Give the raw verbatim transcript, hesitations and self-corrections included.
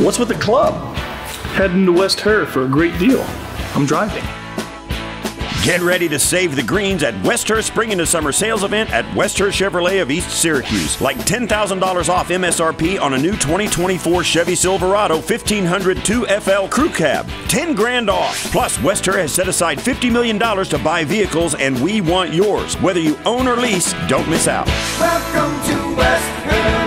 What's with the club? Heading to West Herr for a great deal. I'm driving. Get ready to save the greens at West Herr Spring into Summer Sales Event at West Herr Chevrolet of East Syracuse. Like ten thousand dollars off M S R P on a new twenty twenty-four Chevy Silverado fifteen hundred two F L Crew Cab. ten grand off. Plus, West Herr has set aside fifty million dollars to buy vehicles, and we want yours. Whether you own or lease, don't miss out. Welcome to West Herr.